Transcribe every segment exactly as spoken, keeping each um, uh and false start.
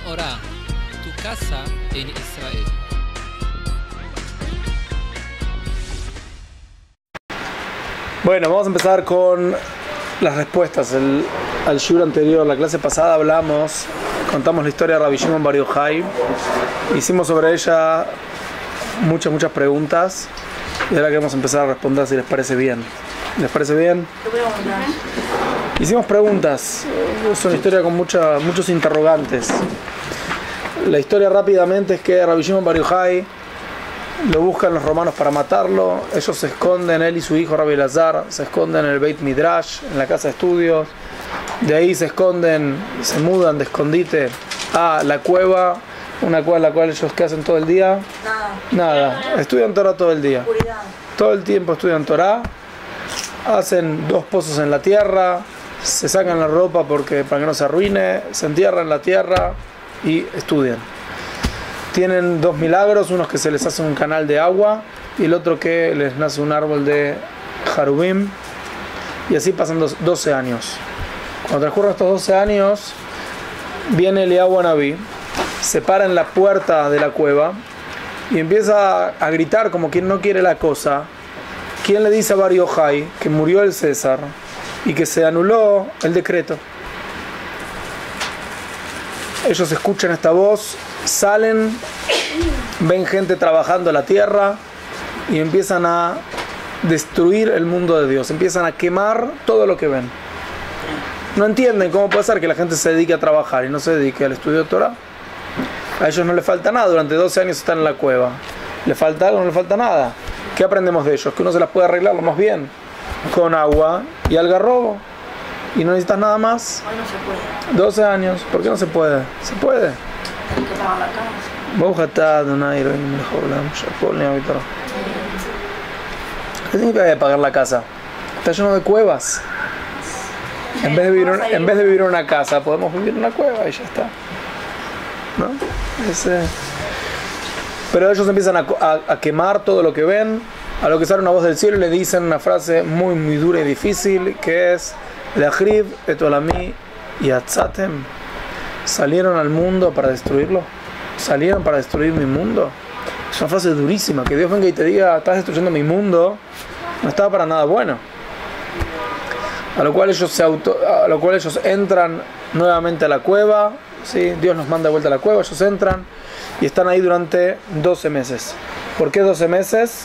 Orá, tu casa en Israel. Bueno, vamos a empezar con las respuestas. El, al shiur anterior, la clase pasada, hablamos, contamos la historia de Rabbi Shimon Bar Yochai. Hicimos sobre ella muchas, muchas preguntas. Y ahora queremos empezar a responder si les parece bien. ¿Les parece bien? Hicimos preguntas. Es una historia con mucha, muchos interrogantes. La historia rápidamente es que Rabbi Shimon Bar Yochai lo buscan los romanos para matarlo. Ellos se esconden, él y su hijo Rabbi Elazar, se esconden en el Beit Midrash, en la casa de estudios. De ahí se esconden, se mudan de escondite a la cueva, una cueva en la cual ellos ¿qué hacen todo el día? Nada. Nada. Estudian Torah todo el día. Todo el tiempo estudian Torah. Hacen dos pozos en la tierra, se sacan la ropa porque para que no se arruine, se entierran en la tierra y estudian. Tienen dos milagros, uno es que se les hace un canal de agua y el otro que les nace un árbol de jarubim, y así pasan doce años. Cuando transcurren estos doce años, viene Eliyahu Anabí, se para en la puerta de la cueva y empieza a gritar como quien no quiere la cosa. ¿Quién le dice a Bar Yochai que murió el César y que se anuló el decreto? Ellos escuchan esta voz, salen, ven gente trabajando la tierra y empiezan a destruir el mundo de Dios, empiezan a quemar todo lo que ven. No entienden cómo puede ser que la gente se dedique a trabajar y no se dedique al estudio de Torah. A ellos no les falta nada, durante doce años están en la cueva. ¿Le falta algo? No le falta nada. ¿Qué aprendemos de ellos? Que uno se las puede arreglar lo más bien con agua y algarrobo y no necesitas nada más. Hoy no se puede. doce años, ¿por qué no se puede? Se puede. Hay que lavar la casa. ¿Qué significa pagar la casa? Está lleno de cuevas. En vez de vivir, en, en vez de vivir en una casa, podemos vivir en una cueva y ya está. ¿No? Ese... Pero ellos empiezan a, a, a quemar todo lo que ven, a lo que sale una voz del cielo y le dicen una frase muy muy dura y difícil, que es Leachrib et olami yatzatem. ¿Salieron al mundo para destruirlo? ¿Salieron para destruir mi mundo? Es una frase durísima, que Dios venga y te diga estás destruyendo mi mundo, no estaba para nada bueno. A lo cual ellos se auto, a lo cual ellos entran nuevamente a la cueva, ¿sí? Dios nos manda de vuelta a la cueva, ellos entran y están ahí durante doce meses. ¿Por qué doce meses?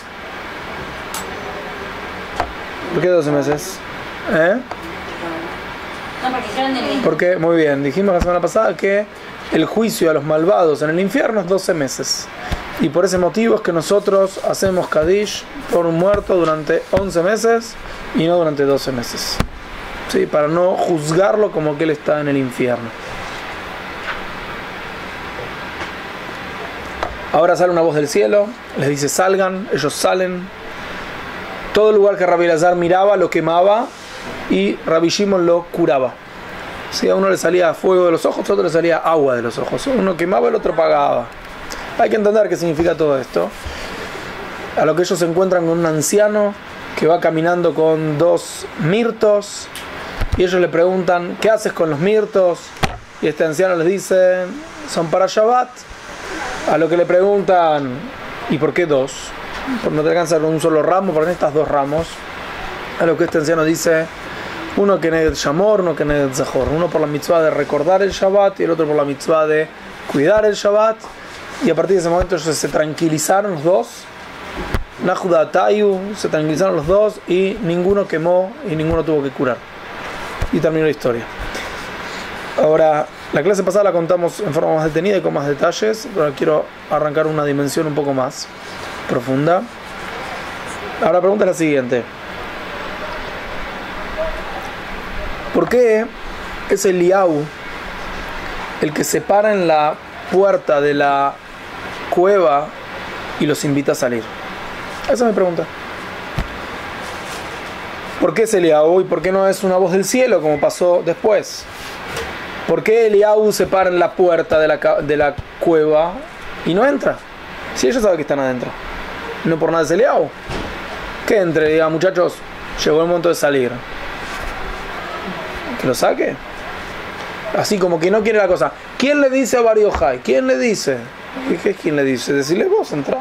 ¿Por qué doce meses? ¿Eh? Porque, muy bien, dijimos la semana pasada que el juicio a los malvados en el infierno es doce meses. Y por ese motivo es que nosotros hacemos Kadish por un muerto durante once meses y no durante doce meses. ¿Sí? Para no juzgarlo como que él está en el infierno. Ahora sale una voz del cielo, les dice salgan, ellos salen. Todo el lugar que Rabbi Elazar miraba lo quemaba y Rabbi Shimon lo curaba. ¿Sí? A uno le salía fuego de los ojos, a otro le salía agua de los ojos. Uno quemaba, el otro apagaba. Hay que entender qué significa todo esto. A lo que ellos se encuentran con un anciano que va caminando con dos mirtos y ellos le preguntan ¿qué haces con los mirtos? Y este anciano les dice son para Shabbat. A lo que le preguntan ¿y por qué dos? ¿Por no te alcanza con un solo ramo? ¿Por qué necesitas dos ramos? A lo que este anciano dice uno que nedet shamor, uno que nedet zahor. Uno por la mitzvah de recordar el Shabbat y el otro por la mitzvah de cuidar el Shabbat. Y a partir de ese momento ellos se tranquilizaron los dos. Nahuda Tayu, se tranquilizaron los dos y ninguno quemó y ninguno tuvo que curar. Y terminó la historia. Ahora, la clase pasada la contamos en forma más detenida y con más detalles, pero quiero arrancar una dimensión un poco más profunda. Ahora la pregunta es la siguiente. ¿Por qué es Eliyahu el que se para en la puerta de la cueva y los invita a salir? Esa es mi pregunta. ¿Por qué es Eliyahu y por qué no es una voz del cielo como pasó después? ¿Por qué Eliyahu se para en la puerta de la, de la cueva y no entra? Si ellos saben que están adentro. No por nada es Eliyahu. Que entre, diga muchachos, llegó el momento de salir. Que lo saque. Así como que no quiere la cosa. ¿Quién le dice a Bar Yochai? ¿Quién le dice? ¿Qué es quién le dice? Decirle vos, entra.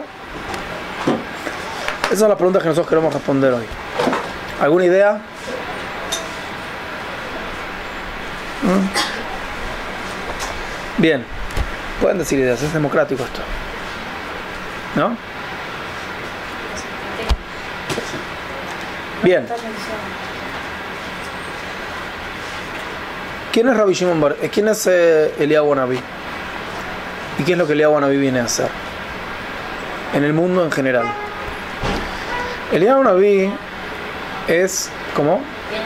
Esas son las preguntas que nosotros queremos responder hoy. ¿Alguna idea? ¿Mm? Bien. Pueden decir ideas, es democrático esto. ¿No? Bien. ¿Quién es Rabbi Shimon Bar? ¿Quién es eh, Eliyahu Hanaví? ¿Y qué es lo que Eliyahu Hanaví viene a hacer? En el mundo en general. Eliyahu Hanaví es... ¿Cómo?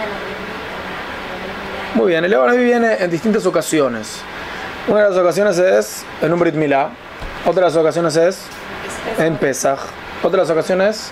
Muy bien, Eliyahu Hanaví viene en distintas ocasiones. Una de las ocasiones es en un Brit Milá. Otra de las ocasiones es en Pesach. Otra de las ocasiones...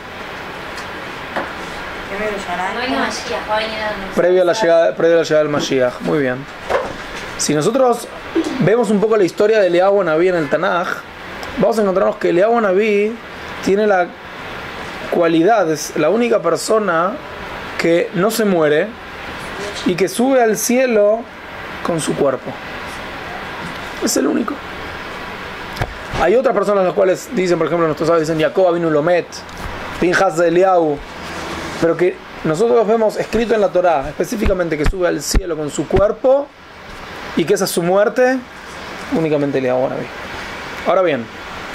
Previo a la llegada, previo a la llegada del Mashiach. Muy bien. Si nosotros vemos un poco la historia de Eliyahu Hanaví en el Tanaj, vamos a encontrarnos que Eliyahu Hanaví tiene la cualidad, es la única persona que no se muere y que sube al cielo con su cuerpo. Es el único. Hay otras personas las cuales dicen, por ejemplo, nuestros sabios dicen Jacob Avinu Lomet, Pinhas de Eliyahu, pero que nosotros vemos escrito en la Torá específicamente que sube al cielo con su cuerpo y que esa es su muerte, únicamente Eliyahu Hanaví. Ahora bien,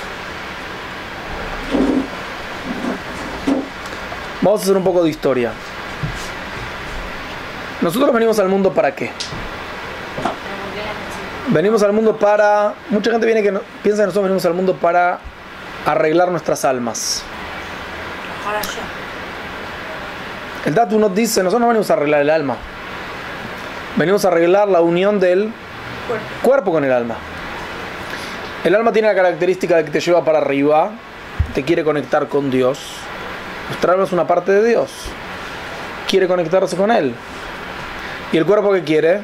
vamos a hacer un poco de historia. Nosotros venimos al mundo ¿para qué? Venimos al mundo para... Mucha gente viene que no, piensa que nosotros venimos al mundo para arreglar nuestras almas. El Datu nos dice, nosotros no venimos a arreglar el alma. Venimos a arreglar la unión del cuerpo, cuerpo con el alma. El alma tiene la característica de que te lleva para arriba, te quiere conectar con Dios. Nuestra alma es una parte de Dios. Quiere conectarse con Él. ¿Y el cuerpo qué quiere?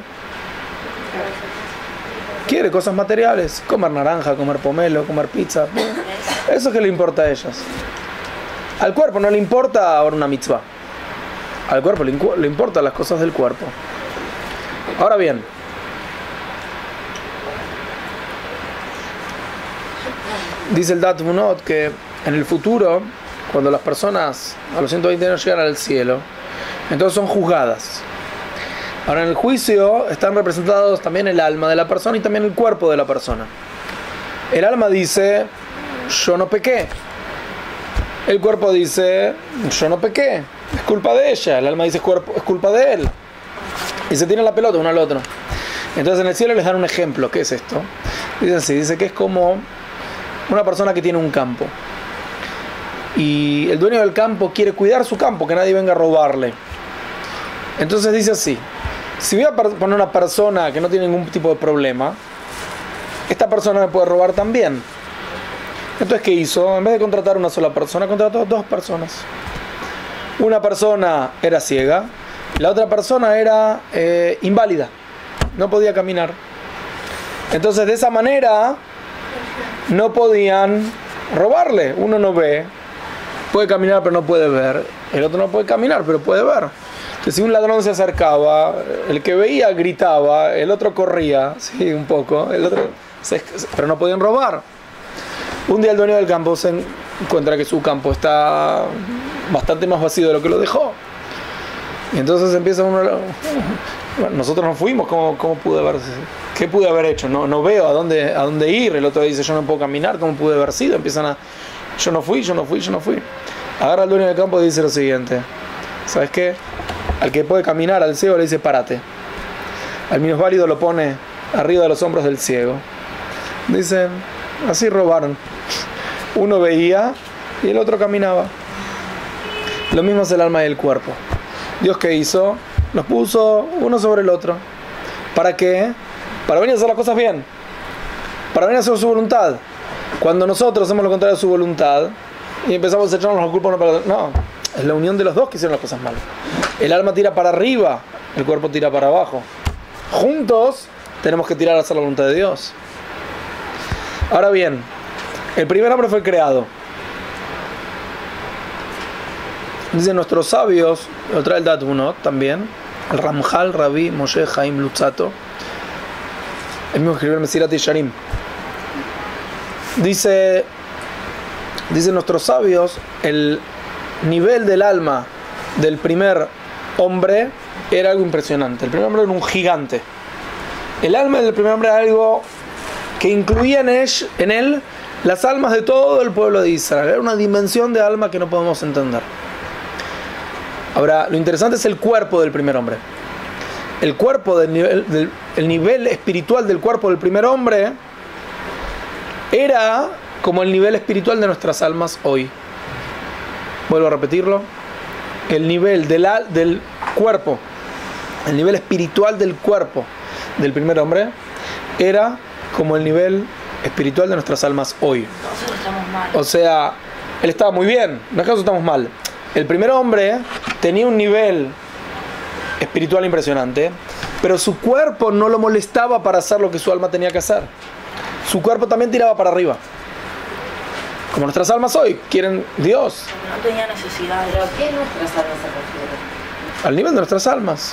Quiere cosas materiales. Comer naranja, comer pomelo, comer pizza. Eso es que le importa a ellas. Al cuerpo no le importa ahora una mitzvah. Al cuerpo le, le importan las cosas del cuerpo. Ahora bien, dice el Dat Munot que en el futuro, cuando las personas a los ciento veinte años llegan al cielo, entonces son juzgadas. Ahora en el juicio están representados también el alma de la persona y también el cuerpo de la persona. El alma dice, yo no pequé. El cuerpo dice, yo no pequé. Es culpa de ella. El alma dice, es culpa de él. Y se tiran la pelota uno al otro. Entonces en el cielo les dan un ejemplo. ¿Qué es esto? Dicen así, dice que es como una persona que tiene un campo. Y el dueño del campo quiere cuidar su campo, que nadie venga a robarle. Entonces dice así, si voy a poner una persona que no tiene ningún tipo de problema, esta persona me puede robar también. Entonces, ¿qué hizo? En vez de contratar una sola persona, contrató dos personas. Una persona era ciega, la otra persona era eh, inválida, no podía caminar. Entonces, de esa manera, no podían robarle. Uno no ve, puede caminar pero no puede ver. El otro no puede caminar pero puede ver. Entonces, si un ladrón se acercaba, el que veía gritaba, el otro corría, sí, un poco, el otro se, pero no podían robar. Un día el dueño del campo se encuentra que su campo está bastante más vacío de lo que lo dejó. Y entonces empieza uno... Bueno, nosotros nos fuimos, ¿cómo, cómo pude haber... ¿Qué pude haber hecho? No, no veo a dónde, a dónde ir. El otro dice, yo no puedo caminar, ¿cómo pude haber sido? Empiezan a... Yo no fui, yo no fui, yo no fui. Agarra al dueño del campo y dice lo siguiente. ¿Sabes qué? Al que puede caminar, al ciego, le dice, párate. Al minusválido lo pone arriba de los hombros del ciego. Dicen, así robaron. Uno veía y el otro caminaba. Lo mismo es el alma y el cuerpo. Dios, ¿qué hizo? Nos puso uno sobre el otro. ¿Para qué? Para venir a hacer las cosas bien. Para venir a hacer su voluntad. Cuando nosotros hacemos lo contrario de su voluntad y empezamos a echarnos la culpa uno para el otro, no, es la unión de los dos que hicieron las cosas mal. El alma tira para arriba, el cuerpo tira para abajo. Juntos tenemos que tirar a hacer la voluntad de Dios. Ahora bien, el primer hombre fue creado. Dicen nuestros sabios, lo trae el Dat Munot también, el Ramjal, Rabbi Moshe Chaim Luzzatto, el mismo que escribió el Mesilat Yesharim. Dice, dicen nuestros sabios, el nivel del alma del primer hombre era algo impresionante. El primer hombre era un gigante. El alma del primer hombre era algo que incluía en él, en él las almas de todo el pueblo de Israel. Era una dimensión de alma que no podemos entender. Ahora, lo interesante es el cuerpo del primer hombre. El cuerpo del nivel, del, el nivel espiritual del cuerpo del primer hombre era como el nivel espiritual de nuestras almas hoy. Vuelvo a repetirlo. El nivel de la, del cuerpo, el nivel espiritual del cuerpo del primer hombre era como el nivel espiritual de nuestras almas hoy. Nosotros estamos mal. O sea, él estaba muy bien, en acaso estamos mal. El primer hombre tenía un nivel espiritual impresionante, pero su cuerpo no lo molestaba para hacer lo que su alma tenía que hacer. Su cuerpo también tiraba para arriba. Como nuestras almas hoy, quieren Dios. No tenía necesidad. ¿Pero qué nuestras almas se refieren? Al nivel de nuestras almas.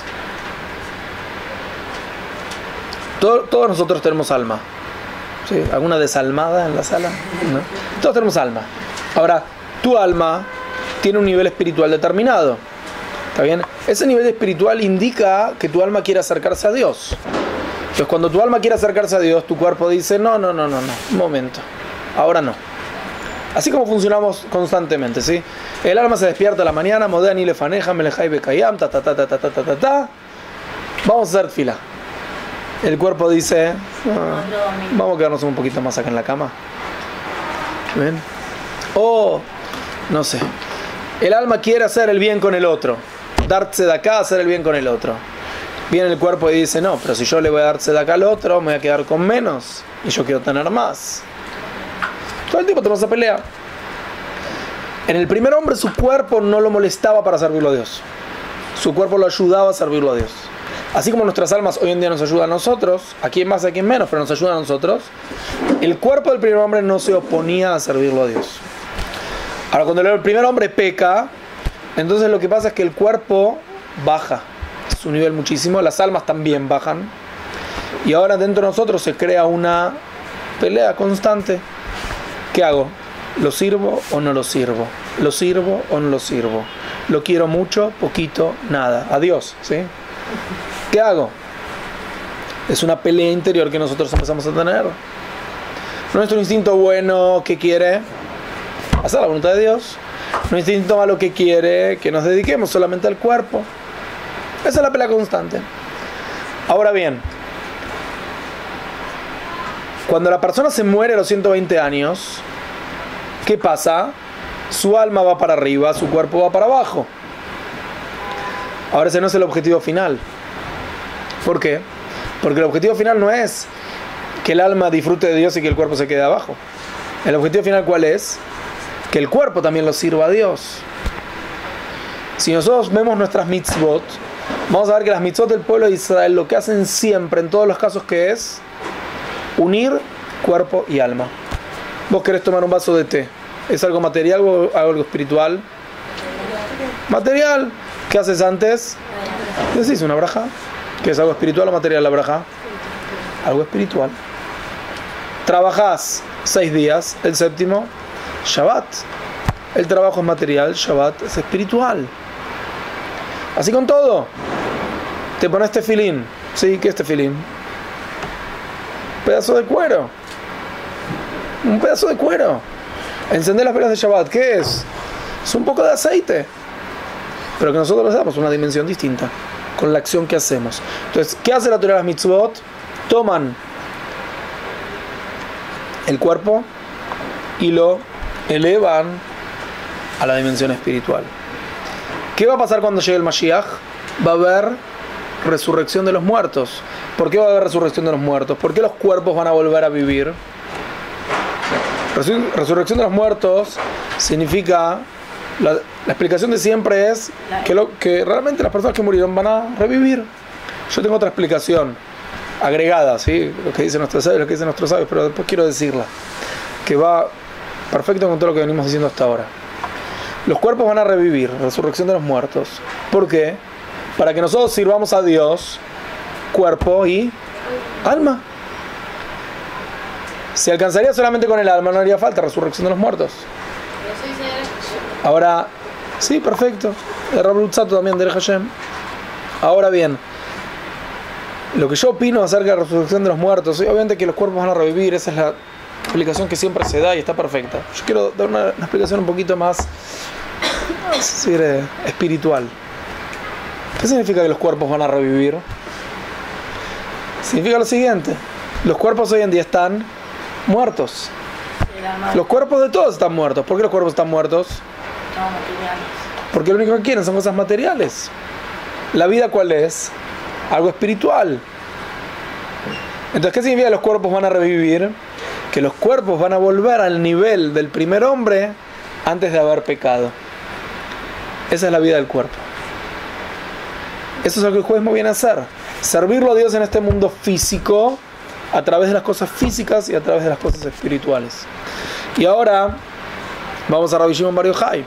Todo, todos nosotros tenemos alma. ¿Sí? ¿Alguna desalmada en la sala? ¿No? Todos tenemos alma. Ahora, tu alma tiene un nivel espiritual determinado. ¿Está bien? Ese nivel espiritual indica que tu alma quiere acercarse a Dios. Entonces, cuando tu alma quiere acercarse a Dios, tu cuerpo dice, no, no, no, no, no, un momento, ahora no. Así como funcionamos constantemente, ¿sí? El alma se despierta a la mañana, Modani lefaneja, melejai bekayam, ta ta ta ta ta ta ta ta ta. Vamos a hacer fila. El cuerpo dice, ah, vamos a quedarnos un poquito más acá en la cama. ¿Ven? O, no sé, el alma quiere hacer el bien con el otro, darse de acá, hacer el bien con el otro. Viene el cuerpo y dice, no, pero si yo le voy a darse de acá al otro, me voy a quedar con menos y yo quiero tener más. Todo el tiempo tenemos esa pelea. En el primer hombre su cuerpo no lo molestaba para servirlo a Dios. Su cuerpo lo ayudaba a servirlo a Dios. Así como nuestras almas hoy en día nos ayudan a nosotros, a quien más, a quien menos, pero nos ayudan a nosotros, el cuerpo del primer hombre no se oponía a servirlo a Dios. Ahora, cuando el primer hombre peca, entonces lo que pasa es que el cuerpo baja su nivel muchísimo, las almas también bajan, y ahora dentro de nosotros se crea una pelea constante. ¿Qué hago? ¿Lo sirvo o no lo sirvo? ¿Lo sirvo o no lo sirvo? ¿Lo quiero mucho, poquito, nada? Adiós, ¿sí? ¿Qué hago? Es una pelea interior que nosotros empezamos a tener. Nuestro instinto bueno, ¿qué quiere? Hacer la voluntad de Dios. Nuestro instinto malo, ¿qué quiere? Que nos dediquemos solamente al cuerpo. Esa es la pelea constante. Ahora bien, cuando la persona se muere a los ciento veinte años, ¿qué pasa? Su alma va para arriba, su cuerpo va para abajo. Ahora ese no es el objetivo final. ¿Por qué? Porque el objetivo final no es que el alma disfrute de Dios y que el cuerpo se quede abajo. El objetivo final, ¿cuál es? Que el cuerpo también lo sirva a Dios. Si nosotros vemos nuestras mitzvot, vamos a ver que las mitzvot del pueblo de Israel lo que hacen siempre, en todos los casos, que es unir cuerpo y alma. Vos querés tomar un vaso de té, ¿es algo material o algo espiritual? Material. ¿Qué haces antes? Decís una braja. ¿Qué es algo espiritual o material la braja? Algo espiritual. Trabajás seis días, el séptimo, Shabbat. El trabajo es material, Shabbat es espiritual. Así con todo. Te pones tefilín. ¿Sí? ¿Qué es tefilín? Pedazo de cuero. Un pedazo de cuero. Encender las velas de Shabbat, ¿qué es? Es un poco de aceite, pero que nosotros les damos una dimensión distinta con la acción que hacemos. Entonces, ¿qué hace la Torah de las mitzvot? Toman el cuerpo y lo elevan a la dimensión espiritual. ¿Qué va a pasar cuando llegue el Mashiach? Va a haber resurrección de los muertos. ¿Por qué va a haber resurrección de los muertos? ¿Por qué los cuerpos van a volver a vivir? Resurrección de los muertos significa, la, la explicación de siempre es que, lo, que realmente las personas que murieron van a revivir. Yo tengo otra explicación agregada, ¿sí? Lo que dicen nuestros sabios, lo que dicen nuestros sabios, pero después quiero decirla, que va perfecto con todo lo que venimos diciendo hasta ahora. Los cuerpos van a revivir, resurrección de los muertos. ¿Por qué? Para que nosotros sirvamos a Dios, cuerpo y alma. Si alcanzaría solamente con el alma, no haría falta resurrección de los muertos. Ahora, sí, perfecto. El Rav Lutzato también, Derech Hashem. Ahora bien, lo que yo opino acerca de la resurrección de los muertos, obviamente que los cuerpos van a revivir, esa es la explicación que siempre se da y está perfecta. Yo quiero dar una, una explicación un poquito más, vamos a decir, eh, espiritual. ¿Qué significa que los cuerpos van a revivir? Significa lo siguiente: los cuerpos hoy en día están muertos. Los cuerpos de todos están muertos. ¿Por qué los cuerpos están muertos? No, materiales. Porque lo único que quieren son cosas materiales. ¿La vida cuál es? Algo espiritual. Entonces, ¿qué significa que los cuerpos van a revivir? Que los cuerpos van a volver al nivel del primer hombre antes de haber pecado. Esa es la vida del cuerpo. Eso es lo que el judaísmo viene a hacer. Servirlo a Dios en este mundo físico a través de las cosas físicas y a través de las cosas espirituales. Y ahora vamos a Rabbi Shimon Bar Yochai.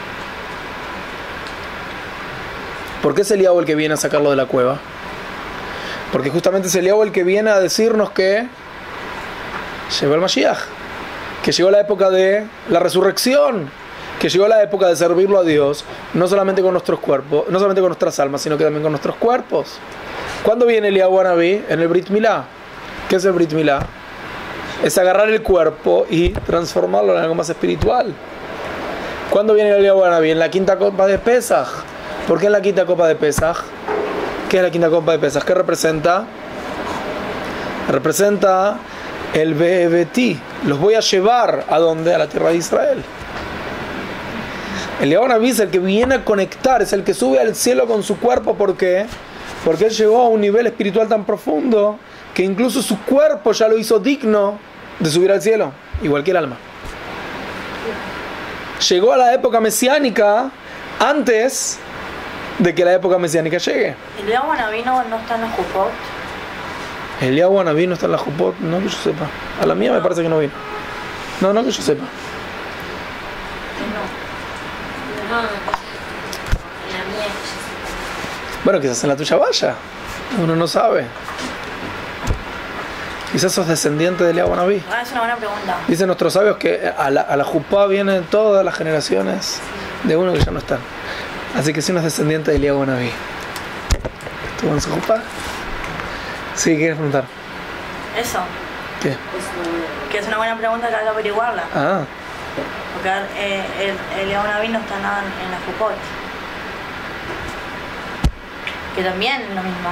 ¿Por qué es Eliyahu el que viene a sacarlo de la cueva? Porque justamente es Eliyahu el que viene a decirnos que llegó el Mashiach, que llegó la época de la resurrección, que llegó la época de servirlo a Dios, no solamente con nuestros cuerpos, no solamente con nuestras almas, sino que también con nuestros cuerpos. ¿Cuándo viene Eliyahu Anabí? En el Brit Milá. ¿Qué es el Brit Milá? Es agarrar el cuerpo y transformarlo en algo más espiritual. ¿Cuándo viene Eliyahu Anabí? En la quinta copa de Pesaj. ¿Por qué en la quinta copa de Pesaj? ¿Qué es la quinta copa de Pesaj? ¿Qué representa? Representa el Be'evetí. Los voy a llevar ¿a dónde? A la tierra de Israel. El Eliyahu Anabí es el que viene a conectar, es el que sube al cielo con su cuerpo. ¿Por qué? Porque él llegó a un nivel espiritual tan profundo que incluso su cuerpo ya lo hizo digno de subir al cielo, igual que el alma. Llegó a la época mesiánica antes de que la época mesiánica llegue. ¿El Eliyahu Anabí no, no está en la Jupot? El Eliyahu Anabí no está en la Jupot, no que yo sepa. A la mía me parece que no vino. No, no que yo sepa. No. No, en la mía. Bueno, quizás en la tuya vaya. Uno no sabe. Quizás sos descendiente de Eliyahu Anabí. Ah, es una buena pregunta. Dicen nuestros sabios que a la, a la Jupá vienen todas las generaciones de uno que ya no están. Así que si uno es descendiente de Eliyahu Anabí. ¿Tú en su Jupá? Sí, ¿quieres preguntar? Eso. ¿Qué? Que es una buena pregunta que hay que averiguarla. Ah, Porque eh, el, el Eliyahu Anabí no está nada en, en la Jupot. Que también es lo mismo.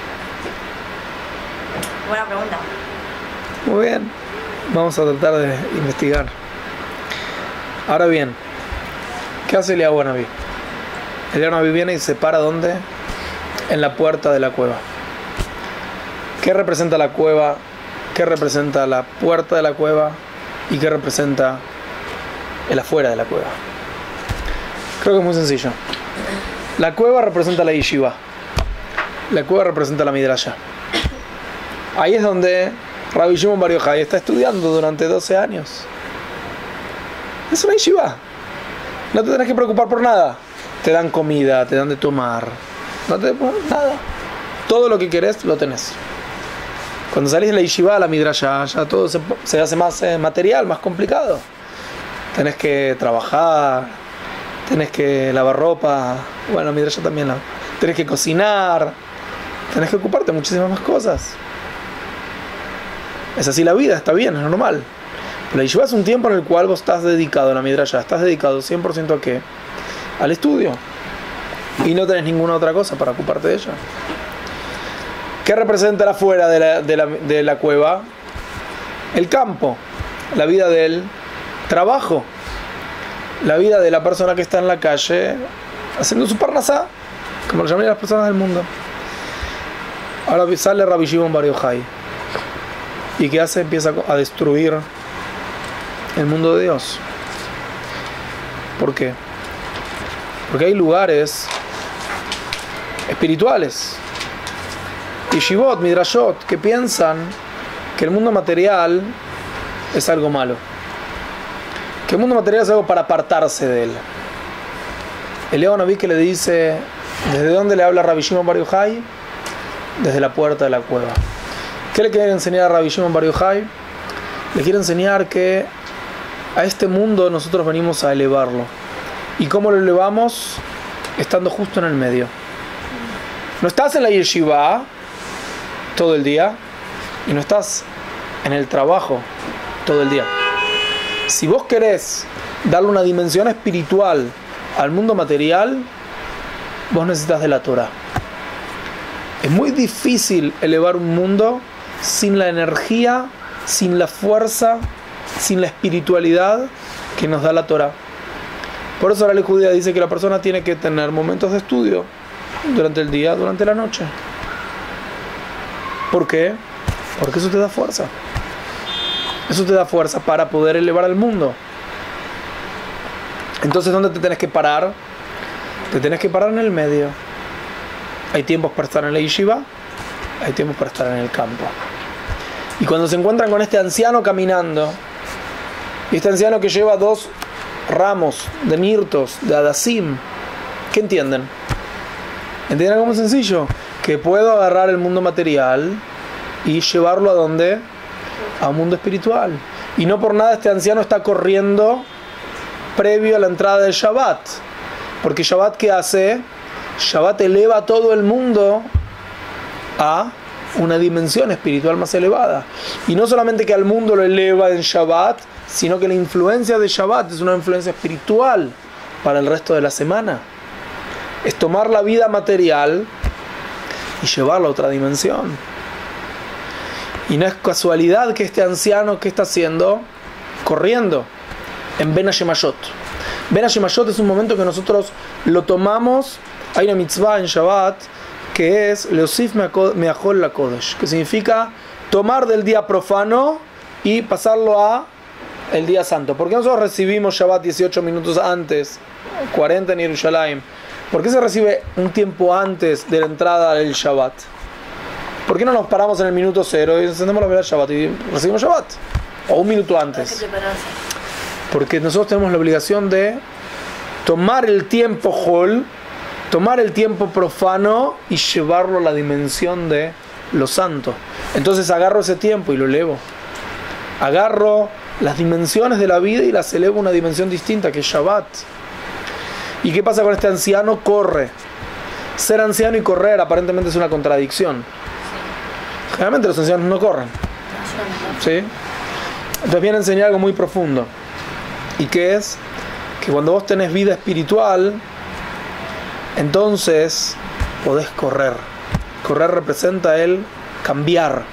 Buena pregunta. muy bien. Vamos a tratar de investigar. Ahora bien, ¿qué hace Eliyahu Anabí? Eliyahu Anabí viene y se para ¿dónde? En la puerta de la cueva. ¿Qué representa la cueva? ¿Qué representa la puerta de la cueva? ¿Y qué representa el afuera de la cueva? Creo que es muy sencillo. La cueva representa la yeshiva. La cueva representa la midrasha. Ahí es donde Rabbi Shimon Bar Yochai está estudiando durante doce años. Es una yeshiva. No te tenés que preocupar por nada. Te dan comida, te dan de tomar. No te bueno, nada. Todo lo que querés lo tenés. Cuando salís de la yeshiva a la midrasha, ya todo se, se hace más eh, material, más complicado. Tenés que trabajar, tenés que lavar ropa. Bueno, la midrasha también la. Tenés que cocinar, tenés que ocuparte de muchísimas más cosas. Es así la vida, está bien, es normal. Pero la yeshiva es un tiempo en el cual vos estás dedicado a la midrasha, estás dedicado cien por ciento a qué? Al estudio. Y no tenés ninguna otra cosa para ocuparte de ella. ¿Qué representa la afuera de la, de la, de la cueva? El campo, la vida del trabajo, la vida de la persona que está en la calle haciendo su parnasá, como lo llaman las personas del mundo. Ahora sale Rabbi Shimon Bar Yochai. ¿Y qué hace? Empieza a destruir el mundo de Dios. ¿Por qué? Porque hay lugares espirituales, yeshivot, midrashot, que piensan que el mundo material es algo malo, que el mundo material es algo para apartarse de él. Eliyahu Anabí que le dice, ¿desde dónde le habla Rabbi Shimon Bar Yochai? Desde la puerta de la cueva. ¿Qué le quiere enseñar a Rabbi Shimon Bar Yochai? Le quiero enseñar que a este mundo nosotros venimos a elevarlo. ¿Y cómo lo elevamos? Estando justo en el medio. No estás en la yeshiva todo el día y no estás en el trabajo todo el día. Si vos querés darle una dimensión espiritual al mundo material, vos necesitas de la Torah. Es muy difícil elevar un mundo sin la energía, sin la fuerza, sin la espiritualidad que nos da la Torah. Por eso la ley judía dice que la persona tiene que tener momentos de estudio durante el día, durante la noche. ¿Por qué? Porque eso te da fuerza. Eso te da fuerza para poder elevar al mundo. Entonces, ¿dónde te tenés que parar? Te tenés que parar en el medio. Hay tiempos para estar en la yeshiva, hay tiempos para estar en el campo. Y cuando se encuentran con este anciano caminando, y este anciano que lleva dos ramos de mirtos, de adasim, ¿qué entienden? ¿Entienden algo muy sencillo? Que puedo agarrar el mundo material y llevarlo a dónde? A un mundo espiritual. Y no por nada este anciano está corriendo previo a la entrada del Shabbat. Porque Shabbat, ¿qué hace? Shabbat eleva a todo el mundo a una dimensión espiritual más elevada. Y no solamente que al mundo lo eleva en Shabbat, sino que la influencia de Shabbat es una influencia espiritual para el resto de la semana. Es tomar la vida material y llevarla a otra dimensión. Y no es casualidad que este anciano, ¿qué está haciendo? Corriendo en Ben HaShemayot. Ben HaShemayot es un momento que nosotros lo tomamos. Hay una mitzvah en Shabbat que es Leosif Meachol la Kodesh, que significa tomar del día profano y pasarlo a el día santo. ¿Por qué nosotros recibimos Shabbat dieciocho minutos antes, cuarenta en Jerusalén? ¿Por qué se recibe un tiempo antes de la entrada del Shabbat? ¿Por qué no nos paramos en el minuto cero y encendemos la vela del Shabbat y recibimos Shabbat? O un minuto antes. Porque nosotros tenemos la obligación de tomar el tiempo Hol, tomar el tiempo profano y llevarlo a la dimensión de lo santo. Entonces agarro ese tiempo y lo elevo. Agarro las dimensiones de la vida y las elevo a una dimensión distinta, que es Shabbat. ¿Y qué pasa con este anciano? Corre. Ser anciano y correr aparentemente es una contradicción. Generalmente los ancianos no corren. ¿Sí? Entonces viene a enseñar algo muy profundo. ¿Y qué es? Que cuando vos tenés vida espiritual, entonces podés correr. Correr representa el cambiar.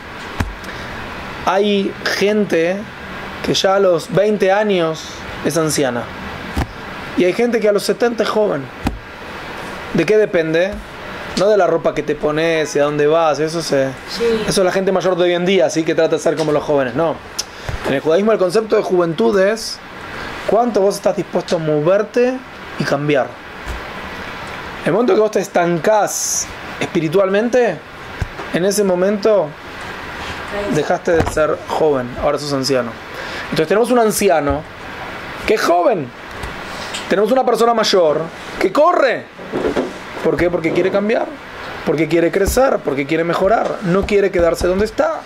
Hay gente que ya a los veinte años es anciana. Y hay gente que a los setenta es joven. ¿De qué depende? No de la ropa que te pones y a dónde vas. Eso, se, sí. Eso es la gente mayor de hoy en día, así que trata de ser como los jóvenes. No. En el judaísmo el concepto de juventud es cuánto vos estás dispuesto a moverte y cambiar. El momento que vos te estancás espiritualmente, en ese momento dejaste de ser joven, ahora sos anciano. Entonces tenemos un anciano que es joven. Tenemos una persona mayor que corre. ¿Por qué? Porque quiere cambiar, porque quiere crecer, porque quiere mejorar, no quiere quedarse donde está.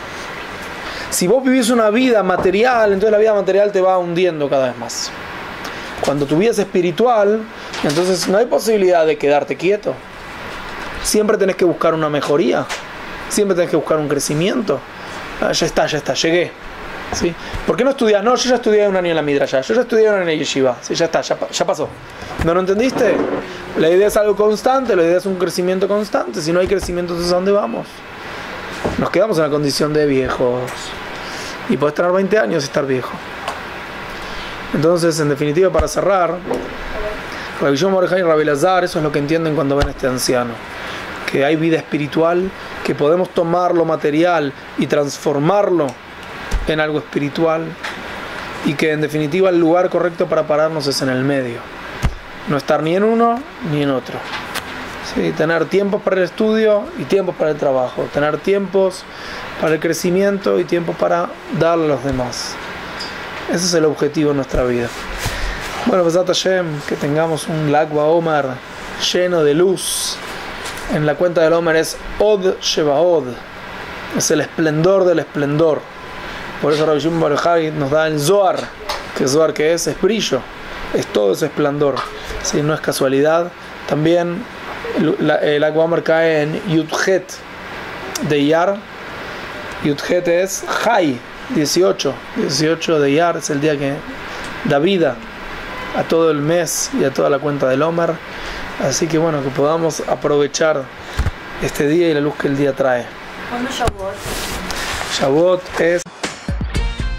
Si vos vivís una vida material, entonces la vida material te va hundiendo cada vez más. Cuando tu vida es espiritual, entonces no hay posibilidad de quedarte quieto. Siempre tenés que buscar una mejoría, siempre tenés que buscar un crecimiento. Ah, ya está, ya está, llegué. ¿Sí? ¿Por qué no estudias? No, yo ya estudié un año en la Midrashá, yo ya estudié un año en la Yeshiva. Sí, ya está, ya, ya pasó. ¿No lo entendiste? La idea es algo constante, la idea es un crecimiento constante. Si no hay crecimiento, entonces ¿a dónde vamos? Nos quedamos en la condición de viejos. Y podés tener veinte años y estar viejo. Entonces, en definitiva, para cerrar, Rabbi Shimon bar Yochai y Rabbi Elazar, eso es lo que entienden cuando ven a este anciano. Que hay vida espiritual, que podemos tomar lo material y transformarlo en algo espiritual, y que en definitiva el lugar correcto para pararnos es en el medio, no estar ni en uno ni en otro. ¿Sí? Tener tiempos para el estudio y tiempos para el trabajo, tener tiempos para el crecimiento y tiempos para darle a los demás. Ese es el objetivo de nuestra vida. Bueno, Besat Hashem, que tengamos un Lag BaOmer lleno de luz. En la cuenta del Omer es Od Shevaod, es el esplendor del esplendor. Por eso Rabbi Shimon Bar Yochai nos da el Zohar, que Zohar que es, es brillo, es todo ese esplendor, ¿sí? No es casualidad. También el Lag Ba'omer cae en Yudhet de Iyar. Yudhet es Jai, dieciocho. dieciocho de Iyar es el día que da vida a todo el mes y a toda la cuenta del Omer. Así que bueno, que podamos aprovechar este día y la luz que el día trae. ¿Cuándo es Shavuot? Shavuot es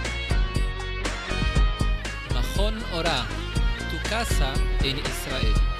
Mahon Ora, tu casa en Israel.